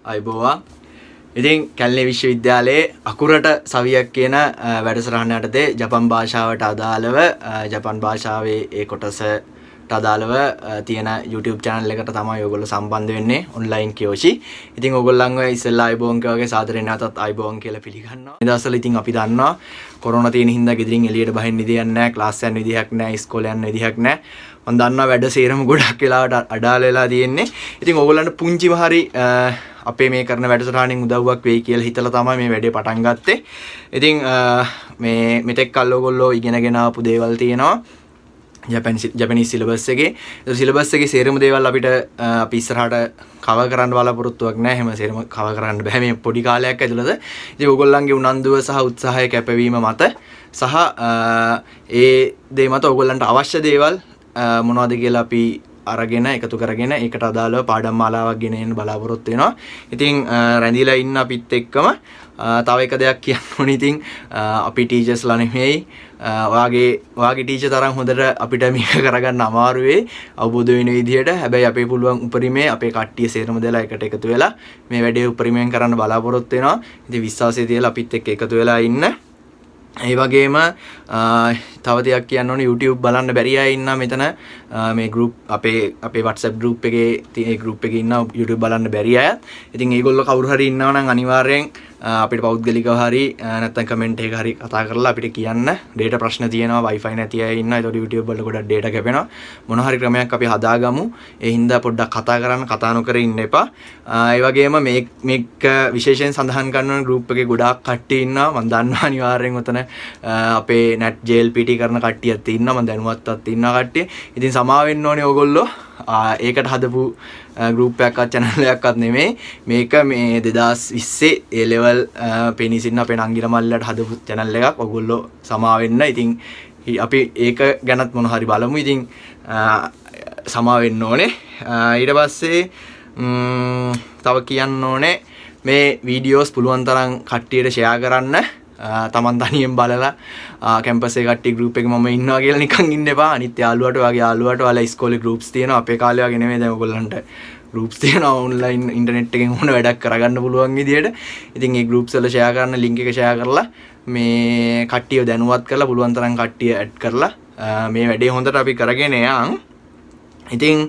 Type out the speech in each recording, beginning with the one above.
අයබෝවා. ඉතින් කැලණි විශ්වවිද්‍යාලයේ අකුරට සවියක් කියන වැඩසටහන යටතේ ජපන් භාෂාවට අදාළව ජපන් භාෂාවේ ඒ කොටසට අදාළව තියෙන YouTube channel එකට තමයි ඔයගොල්ලෝ සම්බන්ධ වෙන්නේ online කියෝෂි. ඉතින් ඔයගොල්ලන්ව ඉස්සෙල්ලා අයබෝන් වගේ සාදරයෙන් නැවතත් අයබෝන් කියලා පිළිගන්නවා. මේ දවස්වල ඉතින් අපි දන්නවා කොරෝනා තියෙන හින්දා ගෙදරින් එළියට බහින්න විදියක් නැහැ, ක්ලාස් යන්න විදියක් නැහැ, ඉස්කෝලේ යන්න විදියක් නැහැ. මම දන්නවා වැඩ සේරම ගොඩක් වෙලාවට අඩාල වෙලා තියෙන්නේ. ඉතින් ඔයගොල්ලන්ට පුංචිම හරි අපේ මේ කරන වැඩසටහනින් උදව්වක් වෙයි කියලා හිතලා තමයි මේ වැඩේ පටන් ගත්තේ. ඉතින් මේ මෙතෙක් කල් ඔයගොල්ලෝ ඉගෙනගෙන ආපු දේවල් තියෙනවා. ජපනීස් සිලබස් එකේ. ඒ සිලබස් එකේ සේරම දේවල් අපිට අපි ඉස්සරහට කවර් කරන්න බලාපොරොත්තුවක් නැහැ. හැම සේරම කවර් කරන්න බෑ මේ පොඩි කාලයක් ඇතුළත. ඉතින් ඔයගොල්ලන්ගේ උනන්දුව සහ උත්සාහය කැපවීම මත සහ ඒ දේ මත ඔයගොල්ලන්ට අවශ්‍ය දේවල් මොනවද කියලා අපි අරගෙන එකතු කරගෙන ඒකට අදාළව පාඩම් මාලාවක් ගෙන එන්න බලාපොරොත්තු වෙනවා. ඉතින් රැඳිලා ඉන්න අපිත් එක්කම තව එක දෙයක් කියන්න ඕනේ. ඉතින් අපි ටීචර්ස්ලා නෙමෙයි. ඔයාගේ ටීචර් තරම් හොඳට අපිට මේක කරගන්න අමාරු වෙයි අවබෝධ වෙන විදිහට. හැබැයි අපේ පුළුවන් උපරිමේ අපේ කට්ටිය සේරම දෙලා එකට එකතු වෙලා මේ වැඩේ උපරිමයෙන් කරන්න බලාපොරොත්තු වෙනවා. ඉතින් විශ්වාසය තියලා අපිත් එක්ක එකතු වෙලා ඉන්න. ඒ වගේම තව දෙයක් කියන්න ඕනේ YouTube බලන්න බැරි අය ඉන්නා මෙතන මේ group අපේ WhatsApp group එකේ group එකේ ඉන්න YouTube බලන්න බැරි අය. ඉතින් ඒගොල්ලෝ කවුරු හරි ඉන්නවා නම් අනිවාර්යෙන් අපිට පෞද්ගලිකව හරි නැත්නම් කමෙන්ට් එක හරි කතා කරලා අපිට කියන්න. data ප්‍රශ්න තියෙනවා, wifi නැති අය ඉන්නවා. ඒතකොට YouTube වල ගොඩක් data කැපෙනවා. මොන හරි ක්‍රමයක් අපි හදාගමු. ඒ හින්දා පොඩ්ඩක් කතා නොකර ඉන්න එපා. ඒ වගේම මේක විශේෂයෙන් සඳහන් කරන group එකේ ගොඩාක් කට්ටිය ඉන්නවා. මම දන්නවා අනිවාර්යෙන් උතන අපේ net JLPT කරන කට්ටියත් ඉන්නවා. මම දැනුවත්වත් ඉන්නවා කට්ටිය. ඉතින් සමා වෙන්න ඕනේ ඕගොල්ලෝ. ඒකට හදපු group එකක්වත් channel එකක්වත් නෙමෙයි. මේක මේ 2020 A level පෙනිසින්න අපේ නංගිල මල්ලට හදපු channel එකක්. ඔයගොල්ලෝ සමා වෙන්න. ඉතින් අපි ඒක ගැනත් මොන හරි බලමු. ඉතින් සමා වෙන්න ඕනේ. ඊට පස්සේ තව කියන්න ඕනේ මේ වීඩියෝස් පුළුවන් තරම් කට්ටියට share කරන්න. තමන් තනියෙන් බලලා කැම්පස් එකේ කට්ටිය group එකේ මම ඉන්නවා කියලා නිකන් ඉන්න එපා. අනිත් යාළුවාට වගේ යාළුවාට ඔයාලා ඉස්කෝලේ groups තියෙනවා. අපේ කාලේ වගේ නෙමෙයි දැන් ඔයගොල්ලන්ට groups තියෙනවා online ඉන්ටර්නෙට් එකෙන් ඕන වැඩක් කරගන්න පුළුවන් විදියට. ඉතින් මේ groups වල share කරන link එක share කරලා මේ කට්ටියව දැනුවත් කරලා පුළුවන් තරම් කට්ටිය add කරලා මේ වැඩේ හොඳට අපි කරගෙන යන්. ඉතින්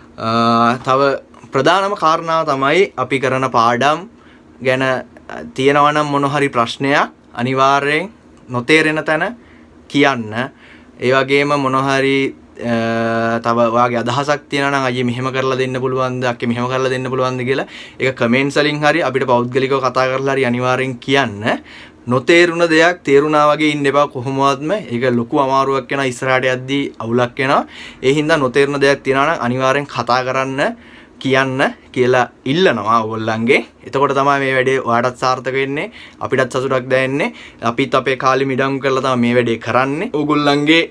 තව ප්‍රධානම කාරණාව තමයි අපි කරන පාඩම් ගැන තියෙනවා නම් මොන හරි ප්‍රශ්නයක් අනිවාර්යෙන් නොතේරෙන තැන කියන්න. ඒ වගේම මොන හරි තව ඔයාගේ අදහසක් තියෙනවා නම් අයියේ මෙහෙම කරලා දෙන්න පුළුවන්ද, අක්කේ මෙහෙම කරලා දෙන්න පුළුවන්ද කියලා ඒක කමෙන්ට්ස් වලින් හරි අපිට පෞද්ගලිකව කතා කරලා හරි අනිවාර්යෙන් කියන්න. නොතේරුණ දෙයක් තේරුණා වගේ ඉන්න එපා කොහොමවත්ම. ඒක ලොකු අමාරුවක් වෙනවා ඉස්සරහට යද්දී අවුලක් වෙනවා. ඒ හින්දා නොතේරුණ දෙයක් තියෙනවා නම් අනිවාර්යෙන් කතා කරන්න කියන්න කියලා ඉල්ලනවා ඕගොල්ලන්ගේ. එතකොට තමයි මේ වැඩේ ඔයාටත් සාර්ථක වෙන්නේ, අපිටත් සතුටක් දැනෙන්නේ. අපිත් අපේ කාලෙ මිඩම් කරලා තමයි මේ වැඩේ කරන්නේ. ඕගොල්ලන්ගේ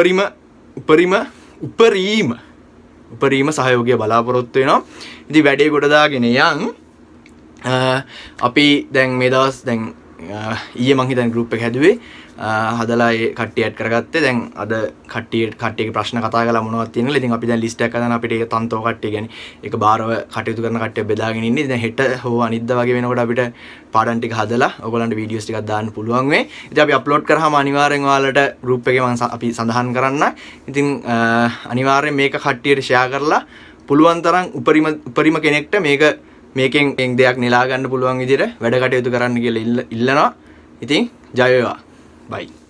උපරිම සහයෝගය බලාපොරොත්තු වෙනවා. ඉතින් වැඩේ ගොඩ දාගෙන යන්. අපි දැන් මේ දවස් දැන් ඊයේ මං හිතන්නේ group එක හැදුවේ. හදලා ඒ කට්ටිය ඇඩ් කරගත්තේ. දැන් අද කට්ටියගේ ප්‍රශ්න කතා කරලා මොනවද තියෙනවද? ඉතින් අපි දැන් ලිස්ට් එකක් හදන අපිට ඒක තන්තෝ කට්ටිය කියන්නේ ඒක බාරව කටයුතු කරන කට්ටිය බෙදාගෙන ඉන්නේ. දැන් හෙට හෝ අනිද්දා වගේ වෙනකොට අපිට පාඩම් ටික හදලා ඔයගොල්ලන්ට වීඩියෝස් ටිකක් දාන්න පුළුවන් වෙයි. ඉතින් අපි අප්ලෝඩ් කරාම අනිවාර්යෙන් ඔයාලට group එකේ අපි සඳහන් කරන්න. ඉතින් අනිවාර්යෙන් මේක කට්ටියට share කරලා පුළුවන් තරම් උපරිම කෙනෙක්ට මේකෙන් දෙයක් නෙලා ගන්න පුළුවන් විදිහට වැඩ කටයුතු කරන්න කියලා ඉල්ලනවා. ඉතින් ජය වේවා. Bye.